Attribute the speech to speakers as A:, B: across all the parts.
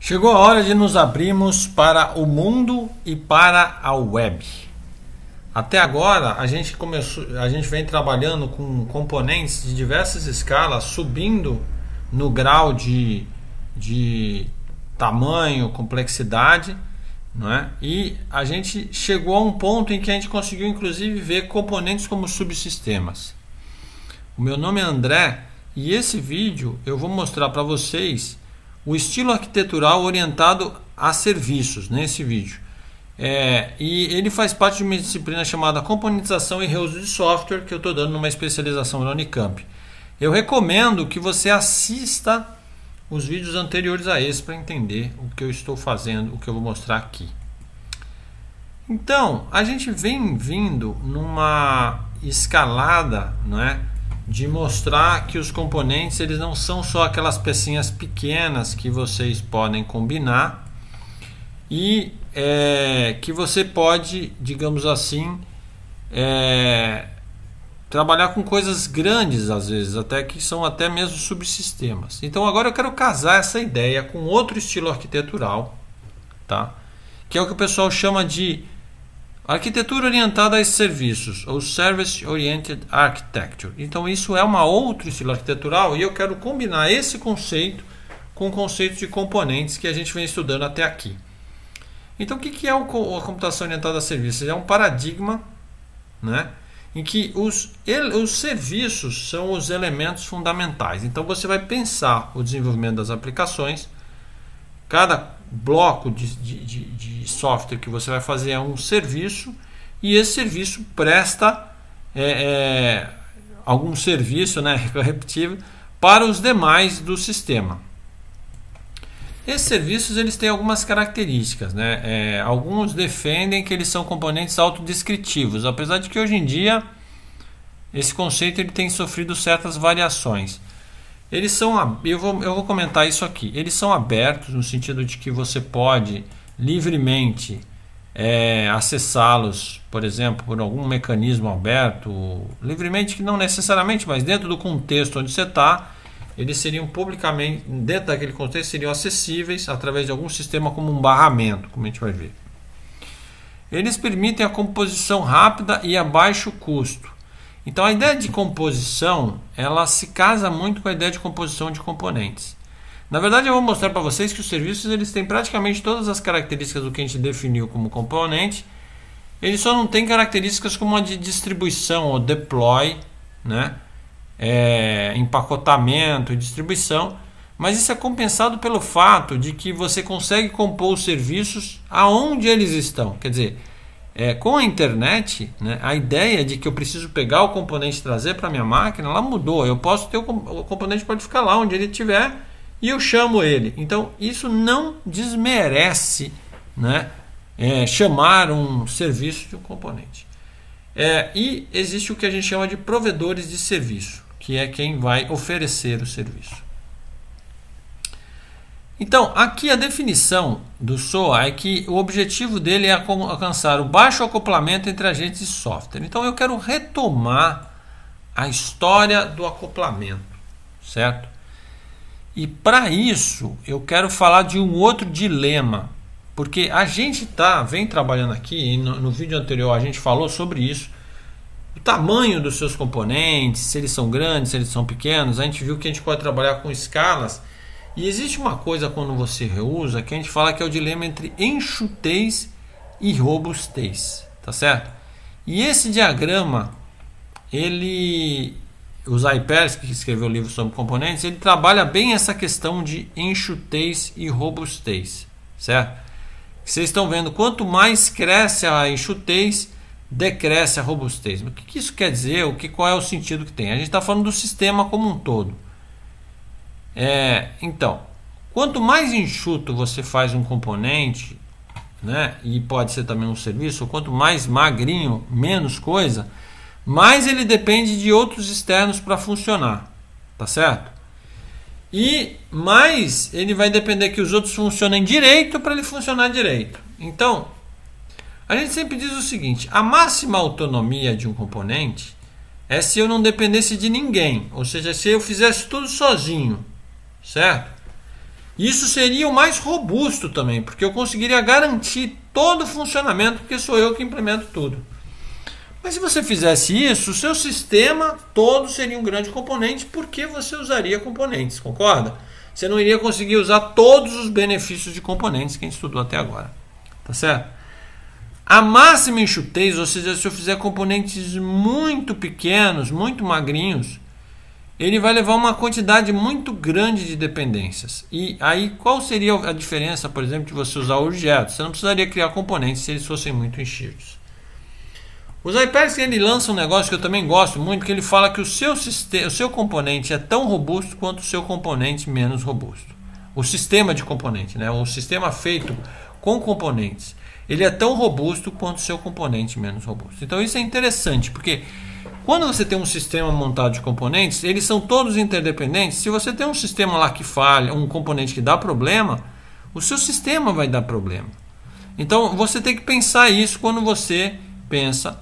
A: Chegou a hora de nos abrirmos para o mundo e para a web. Até agora a gente vem trabalhando com componentes de diversas escalas, subindo no grau de tamanho, complexidade, não é? E a gente chegou a um ponto em que a gente conseguiu inclusive ver componentes como subsistemas. O meu nome é André e esse vídeo eu vou mostrar para vocês o estilo arquitetural orientado a serviços nesse vídeo. E ele faz parte de uma disciplina chamada Componentização e Reuso de Software, que eu estou dando numa especialização na Unicamp. Eu recomendo que você assista os vídeos anteriores a esse para entender o que eu estou fazendo, o que eu vou mostrar aqui. Então, a gente vem vindo numa escalada, não é? De mostrar que os componentes eles não são só aquelas pecinhas pequenas que vocês podem combinar e que você pode, digamos assim, trabalhar com coisas grandes às vezes, até que são até mesmo subsistemas. Então agora eu quero casar essa ideia com outro estilo arquitetural, tá? Que é o que o pessoal chama de arquitetura orientada a serviços, ou Service Oriented Architecture. Então isso é uma outro estilo arquitetural e eu quero combinar esse conceito com o conceito de componentes que a gente vem estudando até aqui. Então o que é a computação orientada a serviços? É um paradigma, né, em que os serviços são os elementos fundamentais. Então você vai pensar o desenvolvimento das aplicações, cada bloco de software que você vai fazer é um serviço e esse serviço presta algum serviço, né, repetível para os demais do sistema. Esses serviços eles têm algumas características, né? Alguns defendem que eles são componentes autodescritivos, apesar de que hoje em dia esse conceito ele tem sofrido certas variações. Eles são, eu vou comentar isso aqui. Eles são abertos no sentido de que você pode livremente acessá-los, por exemplo, por algum mecanismo aberto, livremente que não necessariamente, mas dentro do contexto onde você está, eles seriam publicamente, dentro daquele contexto, seriam acessíveis através de algum sistema como um barramento, como a gente vai ver. Eles permitem a composição rápida e a baixo custo. Então a ideia de composição, ela se casa muito com a ideia de composição de componentes. Na verdade eu vou mostrar para vocês que os serviços eles têm praticamente todas as características do que a gente definiu como componente. Eles só não têm características como a de distribuição ou deploy, né? Empacotamento e distribuição, mas isso é compensado pelo fato de que você consegue compor os serviços aonde eles estão. Quer dizer, com a internet, né, a ideia de que eu preciso pegar o componente e trazer para a minha máquina, ela mudou. Eu posso ter o componente pode ficar lá onde ele estiver e eu chamo ele. Então isso não desmerece, né, chamar um serviço de um componente. E existe o que a gente chama de provedores de serviço, que é quem vai oferecer o serviço. Então, aqui a definição do SOA é que o objetivo dele é alcançar o baixo acoplamento entre agentes de software. Então, eu quero retomar a história do acoplamento, certo? E para isso, eu quero falar de um outro dilema, porque a gente vem trabalhando aqui, e no vídeo anterior a gente falou sobre isso, o tamanho dos seus componentes, se eles são grandes, se eles são pequenos. A gente viu que a gente pode trabalhar com escalas. E existe uma coisa quando você reusa que a gente fala que é o dilema entre enxutez e robustez, tá certo? E esse diagrama, o Zay Persky, que escreveu o livro sobre componentes, ele trabalha bem essa questão de enxutez e robustez, certo? Vocês estão vendo, quanto mais cresce a enxutez, decresce a robustez. O que isso quer dizer? Qual é o sentido que tem? A gente está falando do sistema como um todo. Então, quanto mais enxuto você faz um componente, né, e pode ser também um serviço, ou quanto mais magrinho, menos coisa, mais ele depende de outros externos para funcionar, tá certo? E mais ele vai depender que os outros funcionem direito para ele funcionar direito. Então, a gente sempre diz o seguinte: a máxima autonomia de um componente é se eu não dependesse de ninguém, ou seja, se eu fizesse tudo sozinho, certo? Isso seria o mais robusto também, porque eu conseguiria garantir todo o funcionamento, porque sou eu que implemento tudo. Mas se você fizesse isso, o seu sistema todo seria um grande componente, porque você usaria componentes, concorda? Você não iria conseguir usar todos os benefícios de componentes que a gente estudou até agora. Tá certo? A máxima enxutez, ou seja, se eu fizer componentes muito pequenos, muito magrinhos, ele vai levar uma quantidade muito grande de dependências. E aí qual seria a diferença, por exemplo, de você usar objetos? Você não precisaria criar componentes se eles fossem muito enchidos. Os iPads, ele lança um negócio que eu também gosto muito, que ele fala que o seu componente é tão robusto quanto o seu componente menos robusto. O sistema de componente, né? O sistema feito com componentes, ele é tão robusto quanto o seu componente menos robusto. Então isso é interessante, porque quando você tem um sistema montado de componentes, eles são todos interdependentes. Se você tem um sistema lá que falha, um componente que dá problema, o seu sistema vai dar problema. Então você tem que pensar isso quando você pensa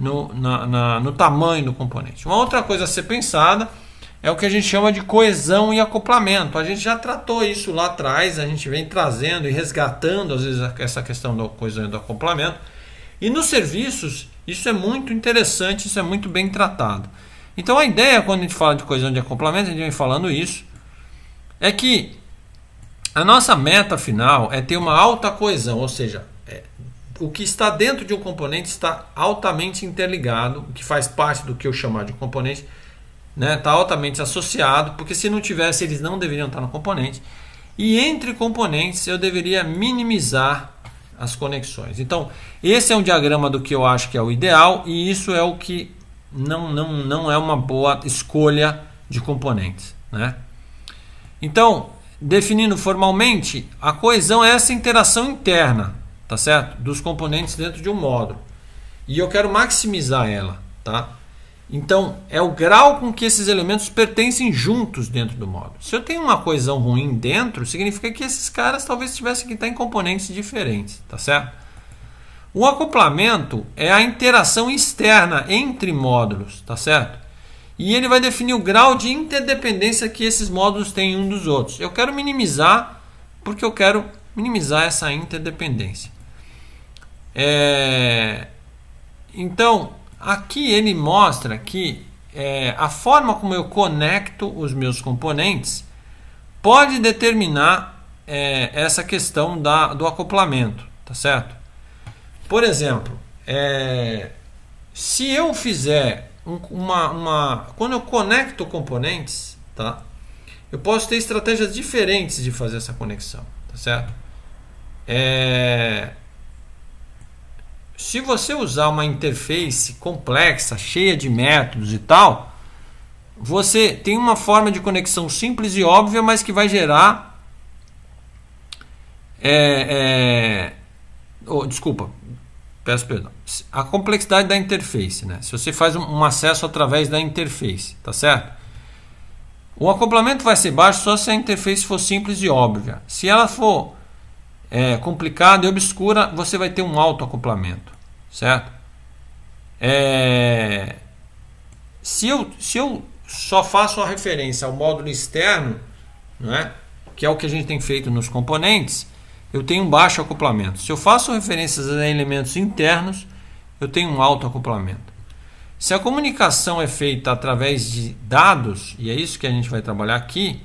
A: no tamanho do componente. Uma outra coisa a ser pensada é o que a gente chama de coesão e acoplamento. A gente já tratou isso lá atrás, a gente vem trazendo e resgatando às vezes essa questão da coesão e do acoplamento. E nos serviços isso é muito interessante, isso é muito bem tratado. Então a ideia, quando a gente fala de coesão e de acoplamento, a gente vem falando isso, é que a nossa meta final é ter uma alta coesão, ou seja, o que está dentro de um componente está altamente interligado, o que faz parte do que eu chamar de componente, né, está altamente associado, porque se não tivesse, eles não deveriam estar no componente. E entre componentes eu deveria minimizar as conexões. Então, esse é um diagrama do que eu acho que é o ideal, e isso é o que não é uma boa escolha de componentes, né? Então, definindo formalmente, a coesão é essa interação interna, tá certo? Dos componentes dentro de um módulo. E eu quero maximizar ela, tá? Então, é o grau com que esses elementos pertencem juntos dentro do módulo. Se eu tenho uma coesão ruim dentro, significa que esses caras talvez tivessem que estar em componentes diferentes, tá certo? O acoplamento é a interação externa entre módulos, tá certo? E ele vai definir o grau de interdependência que esses módulos têm uns dos outros. Eu quero minimizar, porque eu quero minimizar essa interdependência. Então, aqui ele mostra que a forma como eu conecto os meus componentes pode determinar essa questão do acoplamento, tá certo? Por exemplo, se eu fizer quando eu conecto componentes, tá? Eu posso ter estratégias diferentes de fazer essa conexão, tá certo? Se você usar uma interface complexa, cheia de métodos e tal, você tem uma forma de conexão simples e óbvia, mas que vai gerar peço perdão. A complexidade da interface, né? Se você faz um acesso através da interface, tá certo? O acoplamento vai ser baixo só se a interface for simples e óbvia. Se ela for complicada e obscura, você vai ter um alto acoplamento, certo? Se eu só faço a referência ao módulo externo, né, que é o que a gente tem feito nos componentes, eu tenho um baixo acoplamento. Se eu faço referências a elementos internos, eu tenho um alto acoplamento. Se a comunicação é feita através de dados, e é isso que a gente vai trabalhar aqui,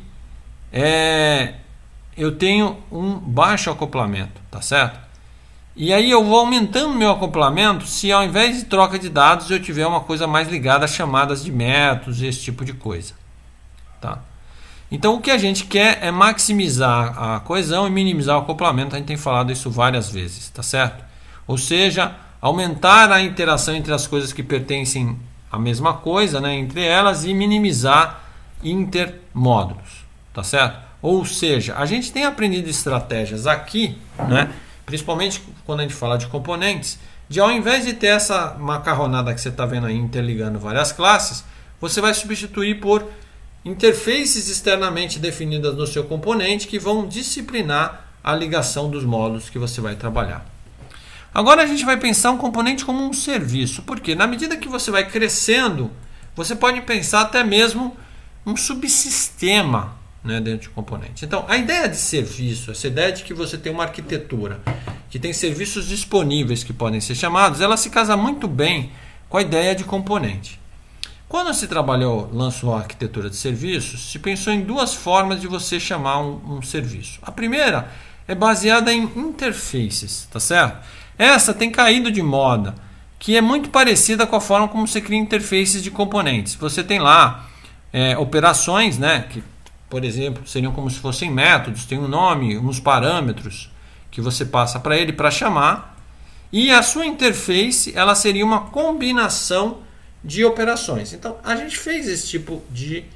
A: eu tenho um baixo acoplamento, tá certo? E aí eu vou aumentando meu acoplamento se ao invés de troca de dados eu tiver uma coisa mais ligada a chamadas de métodos e esse tipo de coisa, tá? Então o que a gente quer é maximizar a coesão e minimizar o acoplamento. A gente tem falado isso várias vezes, tá certo? Ou seja, aumentar a interação entre as coisas que pertencem à mesma coisa, né, entre elas, e minimizar intermódulos, tá certo? Ou seja, a gente tem aprendido estratégias aqui, né, principalmente quando a gente fala de componentes, de ao invés de ter essa macarronada que você está vendo aí interligando várias classes, você vai substituir por interfaces externamente definidas no seu componente que vão disciplinar a ligação dos módulos que você vai trabalhar. Agora a gente vai pensar um componente como um serviço, porque na medida que você vai crescendo, você pode pensar até mesmo um subsistema, né, dentro de componente. Então, a ideia de serviço, essa ideia de que você tem uma arquitetura que tem serviços disponíveis que podem ser chamados, ela se casa muito bem com a ideia de componente. Quando se lançou a arquitetura de serviços, se pensou em duas formas de você chamar um serviço. A primeira é baseada em interfaces, tá certo? Essa tem caído de moda, que é muito parecida com a forma como você cria interfaces de componentes. Você tem lá operações, né, que, por exemplo, seriam como se fossem métodos, tem um nome, uns parâmetros que você passa para ele para chamar, e a sua interface ela seria uma combinação de operações. Então, a gente fez esse tipo de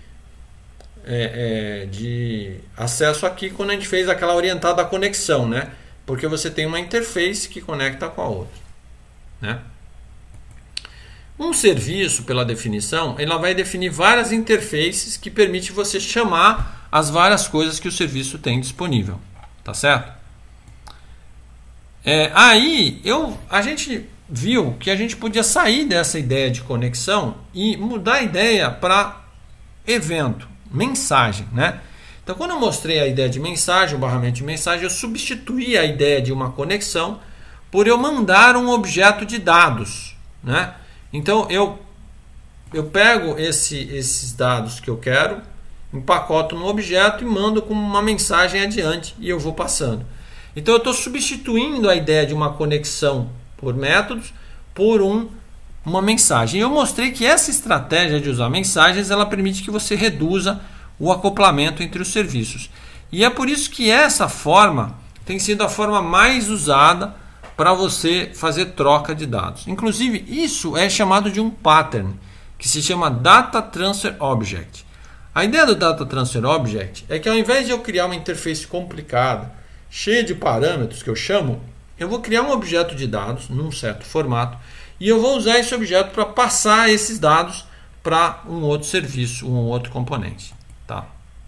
A: acesso aqui quando a gente fez aquela orientada à conexão, né? Porque você tem uma interface que conecta com a outra, né? Um serviço, pela definição, ele vai definir várias interfaces que permite você chamar as várias coisas que o serviço tem disponível, tá certo? A gente viu que a gente podia sair dessa ideia de conexão e mudar a ideia para evento, mensagem, né? Então, quando eu mostrei a ideia de mensagem, o barramento de mensagem, eu substituí a ideia de uma conexão por eu mandar um objeto de dados, né? Então, eu pego esses dados que eu quero, empacoto no objeto e mando como uma mensagem adiante e eu vou passando. Então, eu estou substituindo a ideia de uma conexão por métodos por uma mensagem. Eu mostrei que essa estratégia de usar mensagens ela permite que você reduza o acoplamento entre os serviços. E é por isso que essa forma tem sido a forma mais usada para você fazer troca de dados. Inclusive, isso é chamado de um pattern, que se chama Data Transfer Object. A ideia do Data Transfer Object é que ao invés de eu criar uma interface complicada, cheia de parâmetros que eu chamo, eu vou criar um objeto de dados num certo formato e eu vou usar esse objeto para passar esses dados para um outro serviço, um outro componente. Tá?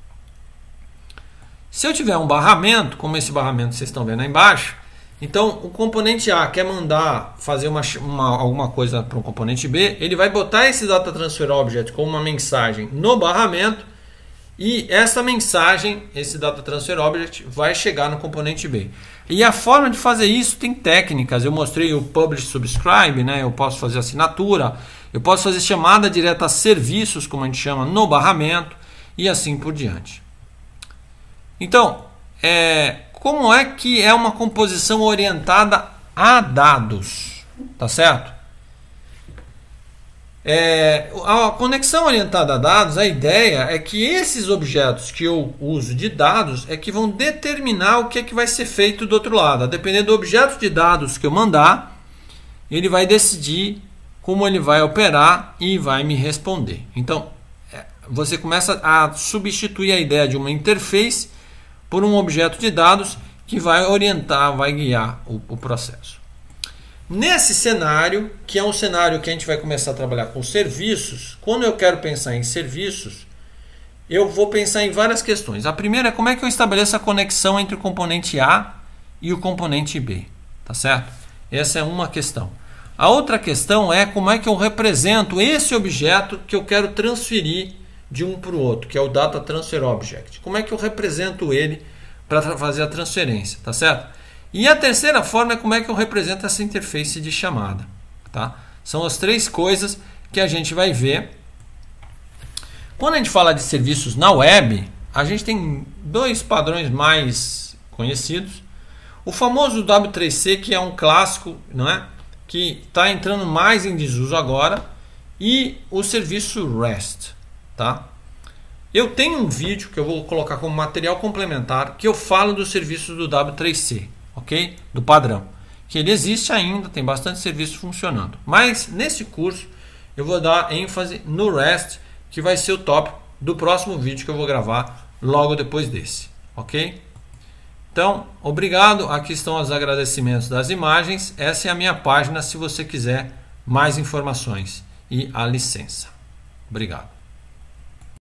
A: Se eu tiver um barramento, como esse barramento vocês estão vendo aí embaixo, então o componente A quer mandar fazer alguma coisa para um componente B, ele vai botar esse Data Transfer Object como uma mensagem no barramento e essa mensagem, esse Data Transfer Object, vai chegar no componente B. E a forma de fazer isso tem técnicas. Eu mostrei o Publish Subscribe, né? Eu posso fazer assinatura, eu posso fazer chamada direta a serviços, como a gente chama, no barramento e assim por diante. Então, como é que é uma composição orientada a dados? Tá certo? A conexão orientada a dados, a ideia é que esses objetos que eu uso de dados é que vão determinar o que é que vai ser feito do outro lado. Dependendo do objeto de dados que eu mandar, ele vai decidir como ele vai operar e vai me responder. Então, você começa a substituir a ideia de uma interface por um objeto de dados que vai orientar, vai guiar o processo. Nesse cenário, que é um cenário que a gente vai começar a trabalhar com serviços, quando eu quero pensar em serviços, eu vou pensar em várias questões. A primeira é como é que eu estabeleço a conexão entre o componente A e o componente B. Tá certo? Essa é uma questão. A outra questão é como é que eu represento esse objeto que eu quero transferir de um para o outro, que é o Data Transfer Object. Como é que eu represento ele para fazer a transferência, tá certo? E a terceira forma é como é que eu represento essa interface de chamada, tá? São as três coisas que a gente vai ver. Quando a gente fala de serviços na web, a gente tem dois padrões mais conhecidos. O famoso W3C, que é um clássico, não é? Que está entrando mais em desuso agora, e o serviço REST, tá? Eu tenho um vídeo que eu vou colocar como material complementar que eu falo dos serviços do W3C, ok? Do padrão, que ele existe ainda, tem bastante serviço funcionando. Mas nesse curso eu vou dar ênfase no REST, que vai ser o tópico do próximo vídeo que eu vou gravar logo depois desse, ok? Então, obrigado. Aqui estão os agradecimentos das imagens. Essa é a minha página se você quiser mais informações. E a licença. Obrigado.